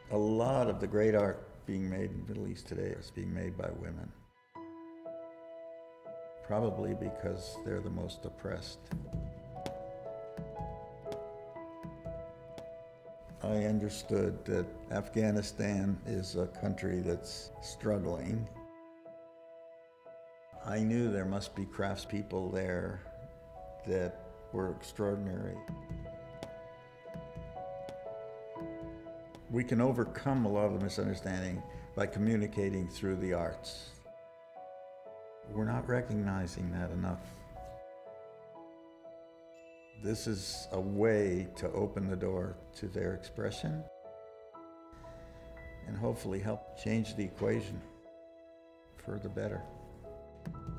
A lot of the great art being made in the Middle East today is being made by women. Probably because they're the most oppressed. I understood that Afghanistan is a country that's struggling. I knew there must be craftspeople there that were extraordinary. We can overcome a lot of the misunderstanding by communicating through the arts. We're not recognizing that enough. This is a way to open the door to their expression and hopefully help change the equation for the better.